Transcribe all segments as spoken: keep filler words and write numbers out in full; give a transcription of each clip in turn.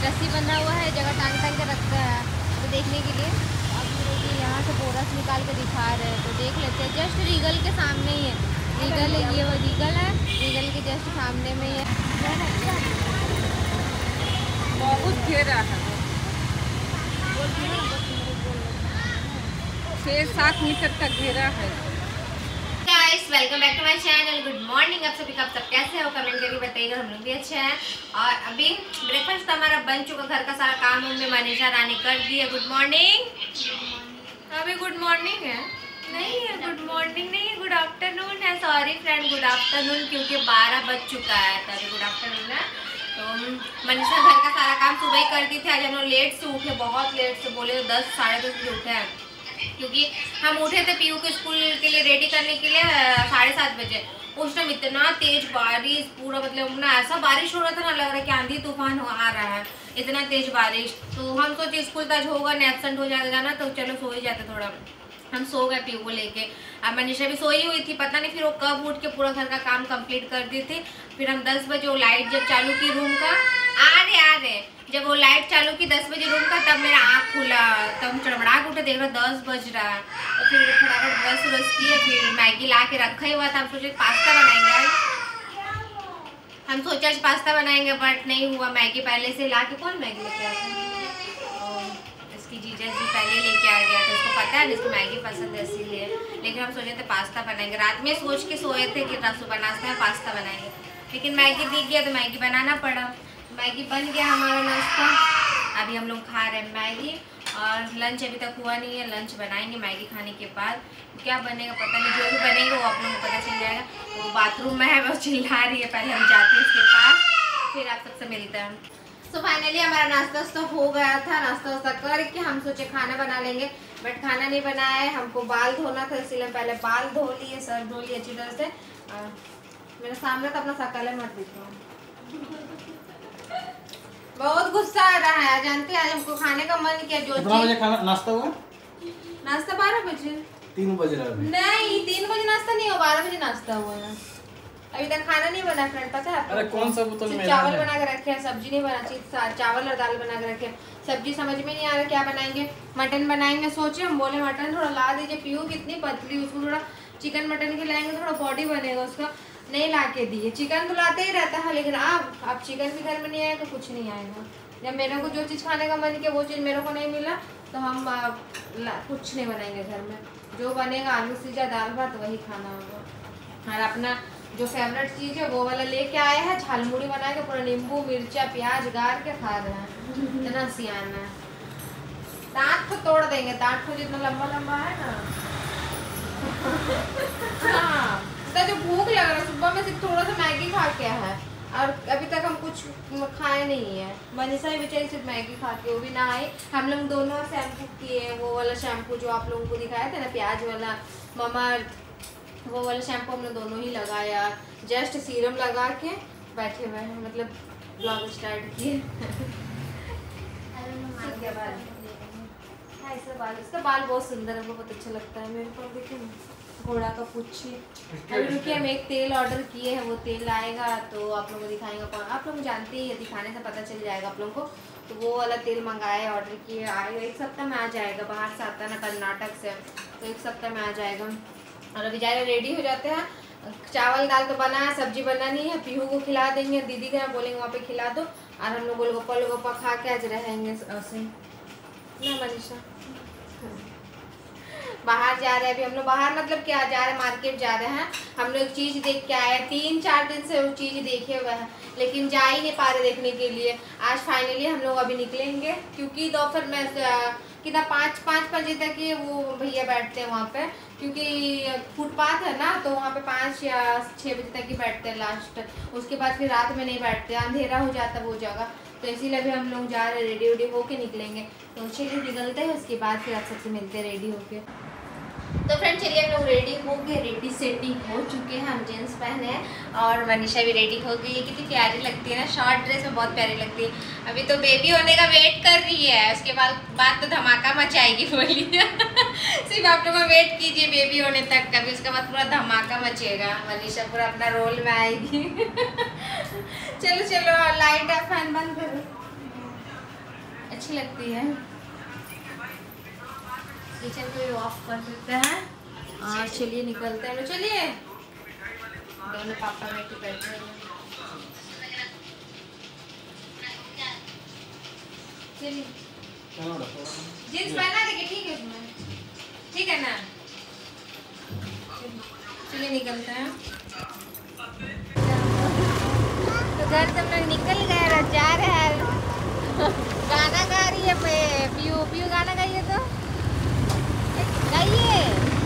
रस्सी बंधा हुआ है, जगह टांग टांग के रखता है तो देखने के लिए। अब देखिए यहाँ से बोरस निकाल के दिखा रहे हैं, तो देख लेते हैं। जस्ट रीगल के सामने ही है, रीगल ये वो रीगल है, रीगल के जस्ट सामने में ही है। बहुत घेरा है, छः सात मीटर का घेरा है। Guys welcome back to my channel. Good morning आप सभी, कब सब कैसे हो कमेंट करके बताइएगा। हम लोग भी अच्छे हैं और अभी ब्रेकफास्ट हमारा बन चुका, घर का सारा काम में मनीषा रानी कर दी है। Good morning. अभी गुड मॉर्निंग है नहीं है, गुड मॉर्निंग नहीं है, गुड आफ्टरनून है। सॉरी फ्रेंड, गुड आफ्टरनून क्योंकि बारह बज चुका है तभी गुड आफ्टरनून है। तो मनीषा घर का सारा काम सुबह ही कर दी थी। आज हम लोग लेट से उठे, बहुत लेट से, बोले तो दस साढ़े दस बजे उठे हैं, क्योंकि हम उठे थे पीयू के स्कूल के लिए रेडी करने के लिए साढ़े सात बजे। उस टाइम इतना तेज बारिश, पूरा मतलब ना ऐसा बारिश हो रहा था ना, लग रहा है कि आंधी तूफान आ रहा है, इतना तेज बारिश। तो हम सोचे स्कूल तक होगा, एब्सेंट हो जाएगा ना, तो चलो सो ही जाते थोड़ा। हम सो गए पीयू को लेके। अब मनीषा भी सोई हुई थी, पता नहीं फिर वो कब उठ के पूरा घर का काम कंप्लीट कर दी थी। फिर हम दस बजे वो लाइट जब चालू की रूम का, आ रहे आ रहे जब वो लाइट चालू की दस बजे रूम का, तब मेरा आँख खुला, तब चड़मड़ा के उठे, देख रहा दस बज रहा है। तो फिर फटाफट ब्रश व्रश किए, फिर मैगी ला के रखा ही हुआ था। हम सोचे पास्ता बनाएंगे आज, हम सोचे आज पास्ता बनाएंगे, बट नहीं हुआ। मैगी पहले से ला के, कौन मैगी लेके आया, इसकी जीजा जी पहले लेके आ गया था, इसको पता है इसको मैगी पसंद है इसीलिए। लेकिन हम सोचे थे पास्ता बनाएंगे, रात में सोच के सोए थे कि सुबह नाश्ते में पास्ता बनाएंगे, लेकिन मैगी दिख गया तो मैगी बनाना पड़ा। मैगी बन गया हमारा नाश्ता। अभी हम लोग खा रहे हैं मैगी, और लंच अभी तक हुआ नहीं है, लंच बनाएंगे मैगी खाने के बाद। क्या बनेगा पता नहीं, जो भी बनेगा वो आप लोगों को पता चल जाएगा। वो बाथरूम में है, वो चिल्ला रही है, पहले हम जाते हैं उसके पास, फिर आप सबसे मिलते हैं। तो फाइनली हमारा नाश्ता वास्ता हो गया था, नाश्ता वास्ता करके हम सोचे खाना बना लेंगे, बट खाना नहीं बनाया है। हमको बाल धोना था, इसलिए पहले बाल धो लिए, सर धो लिए अच्छी तरह से। आ, मेरे सामने तो अपना शकल है, मत दिखो। बहुत गुस्सा आ रहा है, जानते हैं आज हमको खाने का मन किया। जो कितना बजे खाना नाश्ता हुआ? नाश्ता बारह बजे। तीन बज रहा है। नहीं, तीन बजे नाश्ता नहीं हुआ, बारह बजे नाश्ता हुआ है। अभी तक खाना नहीं बना फ्रेंड, पता है आपको? अरे कौन सा बोतल में चावल बना के रखे हैं, सब्जी नहीं बना, सिर्फ चावल और दाल बना के रखे हैं। सब्जी समझ में नहीं आ रहा क्या बनाएंगे। मटन बनाएंगे सोचे, हम बोले मटन थोड़ा ला दीजिए, पीयू कितनी पतली, उसको थोड़ा चिकन मटन खिलाएंगे, थोड़ा बॉडी बनेगा उसका। नहीं ला के दिए, चिकन तो लाते ही रहता है, लेकिन अब अब चिकन भी घर में नहीं आएगा, कुछ नहीं आएगा। जब मेरे को जो चीज़ खाने का मन किया वो चीज़ मेरे को नहीं मिला, तो हम कुछ नहीं बनाएंगे घर में। जो बनेगा आलू सीजा दाल भात वही खाना होगा। और अपना जो फेवरेट चीज़ है वो वाला लेके आए हैं, झालमुड़ी बना के पूरा नींबू मिर्चा प्याज गार के खा रहे हैं। इतना सियाना है, दांत को तोड़ देंगे, दांत को जितना लंबा लंबा है ना। हाँ, जो भूख लग रहा है, सुबह में सिर्फ थोड़ा सा मैगी खा के है, और अभी तक हम कुछ खाए नहीं है। मनीषा भी बेचारी सिर्फ मैगी खा के, वो भी ना आए। हम लोग दोनों शैम्पू किए, वो वाला शैम्पू जो आप लोगों को दिखाया था ना, प्याज वाला ममा, वो वाला शैम्पू हमने दोनों ही लगाया। जस्ट सीरम लगा के बैठे हुए हैं, मतलब ब्लॉग स्टार्ट किए। ऐसा बाल, इसका बाल बहुत सुंदर है, बहुत अच्छा लगता है मेरे को। देखिए घोड़ा का पुच्छी। अभी रुकिए, हम एक तेल ऑर्डर किए हैं, वो तेल आएगा तो आप लोगों को दिखाएंगे। कौन, आप लोग जानते ही है, दिखाने से पता चल जाएगा आप लोगों को। तो वो वाला तेल मंगाया, ऑर्डर किए, आएगा एक सप्ताह में आ जाएगा। बाहर से आता है ना, कर्नाटक से, तो एक सप्ताह में आ जाएगा। और अभी जाए रेडी हो जाते हैं। चावल दाल तो बना है, सब्जी बनानी है, पीहू को खिला देंगे, दीदी के यहाँ बोलेंगे वहाँ पे खिला दो, और हम लोग गोलगप्पा गोलगप्पा खा के आज रहेंगे ऐसे ना मनीषा। बाहर जा रहे हैं अभी हम लोग, बाहर मतलब क्या जा रहे हैं, मार्केट जा रहे हैं। हम लोग चीज़ देख के आए, तीन चार दिन से वो चीज़ देखे हुए हैं, लेकिन जा ही नहीं पा रहे देखने के लिए। आज फाइनली हम लोग अभी निकलेंगे, क्योंकि दोपहर में कितना पाँच पाँच बजे तक ये वो भैया बैठते हैं वहाँ पे, क्योंकि फुटपाथ है ना, तो वहाँ पे पाँच या छः बजे तक ही बैठते हैं लास्ट। उसके बाद फिर रात में नहीं बैठते, अंधेरा हो जाता है वो जगह। तो इसीलिए भी हम लोग जा रहे हैं, रेडी वेडी होके निकलेंगे। तो चलिए निकलते हैं, उसके बाद फिर आप सबसे मिलते हैं रेडी होके। तो फ्रेंड चलिए हम लोग रेडी हो गए, रेडी सेटिंग हो चुके हैं, हम जीन्स पहने हैं और मनीषा भी रेडी हो गई है। कितनी प्यारी लगती है ना, शॉर्ट ड्रेस में बहुत प्यारी लगती है। अभी तो बेबी होने का वेट कर रही है, उसके बाद बाद तो धमाका मचाएगी बोली। सिर्फ आप लोग वेट कीजिए बेबी होने तक, कभी उसके बाद पूरा धमाका मचेगा, मनीषा पूरा अपना रोल में आएगी। चलो चलो लाइट है, फैन बंद करो। अच्छी लगती है। किचन को भी ऑफ कर देते हैं और चलिए निकलते हैं। चलिए दोनों पापा बेटी बैठे हैं। चलिए जींस पहना देंगे, ठीक है उसमें, ठीक है ना। चलिए निकलते हैं। तो घर से हम लोग निकल गए और जा रहे हैं। गाना गा रही है पीयू, पीयू गाना गाइए तो गाइए।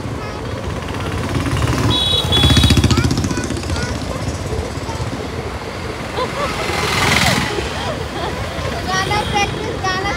गाना प्रैक्टिस गाना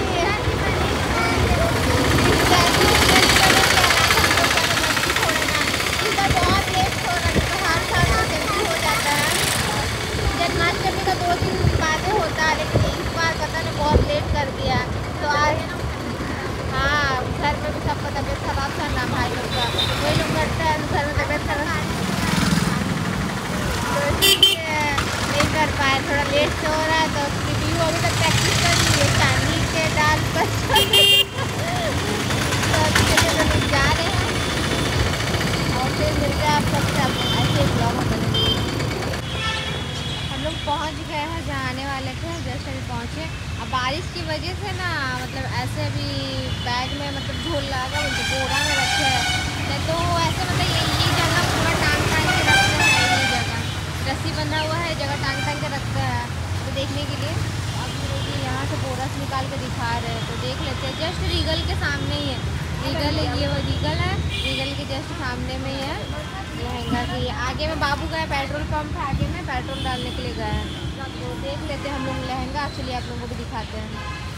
बहुत लेट हो रहा है, तो हर साल जल्दी हो जाता है। जन्माष्टमी का दो दिन बाद होता है, लेकिन इस बार पता नहीं बहुत लेट कर दिया। तो आज हाँ, घर में भी सबका तबीयत खराब था ना भाई लोग का, वही लोग करते हैं घर में तबीयत खराब, तो इसलिए नहीं कर पाए, थोड़ा लेट से हो रहा है। तो रिव्यू अभी तक प्रैक्टिस कर रही है चांदी के डाल पर। तो चलिए तो लोग जा रहे हैं और फिर मिलते हैं आप सबसे ऐसे ब्लॉग में। हम लोग पहुँच गए हैं जहाँ आने वाले थे, जैसे अभी पहुँचे। अब बारिश की वजह से ना मतलब ऐसे भी बैग में मतलब झोल लगा, उनको बोरा में रखे हैं, नहीं तो ऐसे मतलब ये ये जगह पूरा टांग टांग के रखते हैं। ये जगह रस्सी बंधा हुआ है, जगह टांग टांग के रखते हैं तो देखने के लिए। अब ये यहाँ से बोरा से निकाल के दिखा रहे हैं, तो देख लेते हैं। जस्ट रीगल के सामने ही है, रीगल ये वो रीगल है, रीगल के जस्ट सामने में ही है लहंगा की। आगे में बाबू गए, पेट्रोल पंप है आगे में, पेट्रोल डालने के लिए गए हैं। तो देख लेते हैं हम लोग लहंगा, चलिए आप लोगों को भी दिखाते हैं।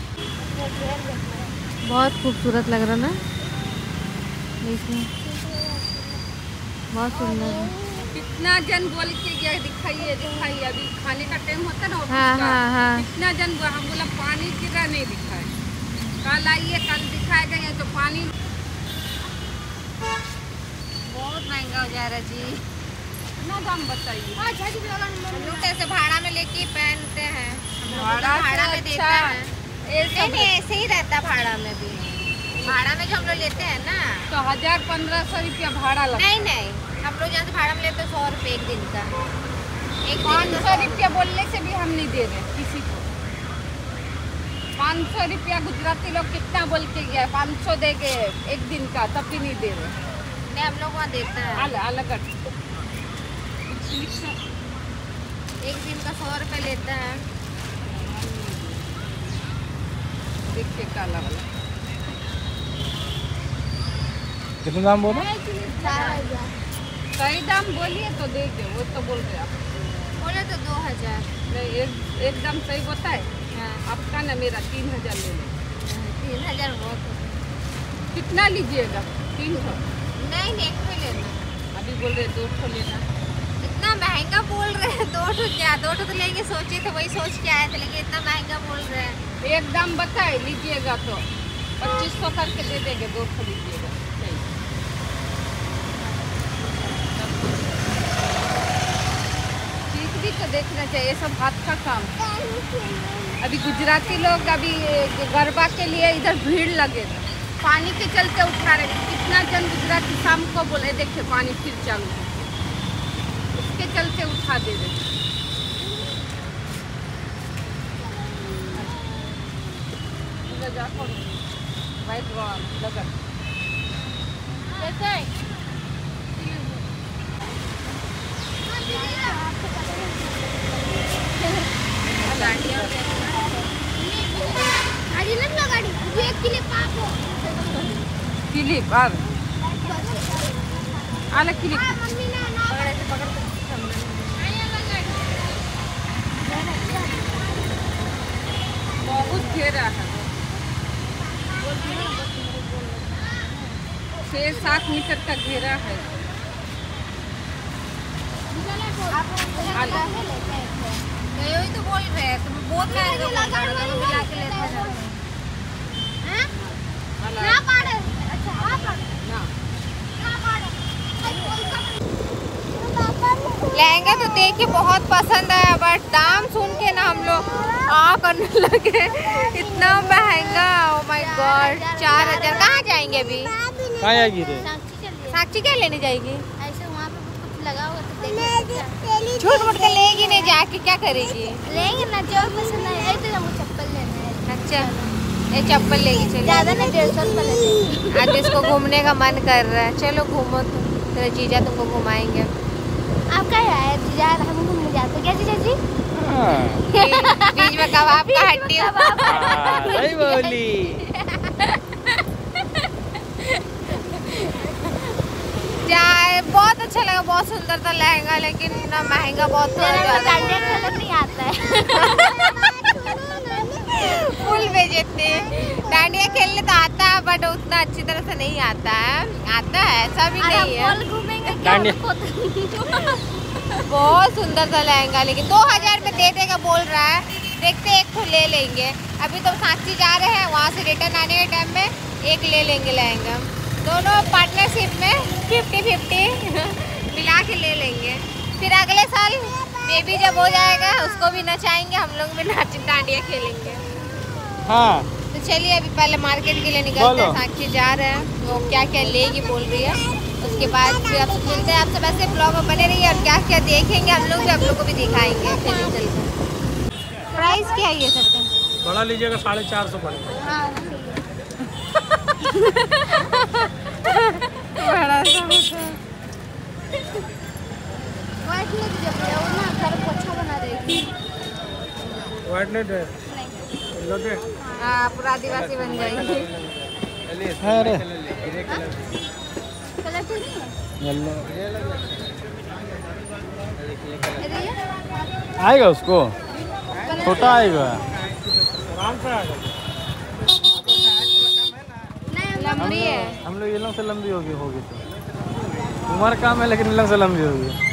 बहुत खूबसूरत लग रहा ना, देखिए बहुत सुंदर है। कितना जन बोल के गया दिखाइए दिखाइए, अभी खाने का टाइम होता ना ऑफिस हाँ का, हाँ हाँ। कितना जन बोला, हम बोला पानी गिरा नहीं दिखाए, कल आइए कल दिखाएगा, ये तो पानी बहुत महंगा हो जा रहा है जी। कितना दाम बताइए। हम लोग तो ऐसे भाड़ा में लेके पहनते हैं, हम लोग भाड़ा भाड़ा से में देते अच्छा हैं। ये नहीं सब नहीं ऐसे ही रहता भाड़ा में भी, भाड़ा में जो हम लोग लेते हैं ना। तो हजार पंद्रह सौ रुपया भाड़ा लगता है। नहीं नहीं, हम लोग जहाँ से भाड़ा में लेते हैं सौ रुपये एक दिन का, एक पाँच दिन सौ का रुपया बोलने से भी हम नहीं दे रहे किसी को। पाँच सौ रुपया गुजराती लोग कितना बोल के गया, पाँच सौ देंगे एक दिन का, तब भी नहीं दे रहे। नहीं हम लोग वहाँ देते हैं, अलग अलग एक दिन का सौ रुपये लेते हैं। देखिए काला वाला कितना दाम बोला? सही दाम बोलिए तो देंगे, वो तो बोल रहे आप। बोले तो दो हजार नहीं एक एकदम सही बताए। हाँ आपका ना मेरा तीन हजार ले लो। तीन हजार बहुत हो। कितना लीजिएगा? तीन सौ। नहीं नहीं एक ठो लेना, अभी बोल रहे दो सौ लेना। इतना महंगा बोल रहे हैं। दो ठो क्या, दो ठो तो लेंगे सोचे थे, वही सोच के आए थे, लेकिन इतना महंगा बोल रहे हैं। एक दाम बताए, लीजिएगा तो पच्चीस सौ करके दे देंगे, दो सौ लीजिएगा। चीज भी तो देखना चाहिए, सब हाथ का काम। अभी गुजराती लोग अभी गरबा के लिए इधर भीड़ लगेगा, पानी के चलते उठा रहे। कितना जन गुजराती शाम को बोले देखिए पानी फिर चालू है, उसके चलते उठा दे रहे। वाइट लगन क्लिप और अलग क्लिप बहुत घेरा है, छः सात मीटर का घेरा है। तो यही तो बोल रहे हैं, तुम बहुत महंगा बोल रहे हो, दोनों मिला के लेते हैं। ना पाड़े, अच्छा ना लहंगा तो देख के बहुत पसंद है, बट दाम सुन के ना हम लोग आ करने लगे, इतना महंगा। ओ माय गॉड, चार हजार कहाँ जाएंगे अभी? कहाँ जाएगी रे? साक्षी क्या लेने जाएगी? ऐसे वहाँ पे कुछ लगा हुआ तो देख झूठ मूठ के लेगी नहीं, जाके क्या करेगी? लेंगे ना, जो पसंद आए तो हमको चप्पल लेना है। अच्छा, ये चप्पल लेगी, चलो। ज़्यादा ना, डेढ़ सौ रुपये लेंगे। आज इसको घूमने का मन कर रहा है, चलो घूमो तुम, तेरा जीजा तुमको घुमाएंगे। आप क्या यार जीजा, हम घूमने जाते क्या जीजा जी? बीच में कबाब का हड्डी। सही बोली। जा, बहुत अच्छा लगा, बहुत सुंदर था लहंगा, लेकिन ना महंगा बहुत था। डांडिया खेलना नहीं आता है। फुल बेचते, डांडिया खेलने तो आता है, बट उतना अच्छी तरह से नहीं आता है। आता है, ऐसा भी नहीं है। मॉल घूमेंगे क्या? बहुत सुंदर था लहंगा, लेकिन दो हजार में दे देगा बोल रहा है। देखते एक तो ले लेंगे। अभी तो साक्षी जा रहे हैं, वहाँ से रिटर्न आने के टाइम में एक ले लेंगे लहंगा। दोनों पार्टनरशिप में फिफ्टी फिफ्टी मिला के ले लेंगे। फिर अगले साल बेबी जब हो जाएगा उसको भी नचाएंगे, हम लोग भी नाच डांडिया खेलेंगे। हाँ तो चलिए अभी पहले मार्केट के लिए निकलते हैं। साक्षी जा रहे हैं, वो क्या क्या लेगी बोल रही है। उसके बाद फिर आप मिलते हैं आपसे। वैसे ब्लॉग में बने रहिए और क्या क्या देखेंगे हम लोग, आप लोग को भी दिखाएंगे। चलिए चलते। प्राइस क्या है ये सबका? बड़ा लीजिएगा साढ़े चार सौ पड़ेगा। हाँ बड़ा सा वाइट नहीं जब वो ना घर को अच्छा बना देगी। व्हाइट नहीं है, येलो है। हाँ, पूरा आदिवासी बन जाएगी। है रे, कलर तो नहीं है येलो अरे ये आएगा उसको, छोटा आएगा। आराम से आएगा। नहीं लंबी है। हम लोग ये लोग से लंबी होगी होगी तो उम्र कम है, लेकिन इन लोग से लंबी होगी।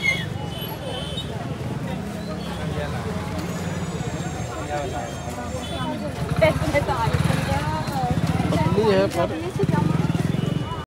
पतली है पर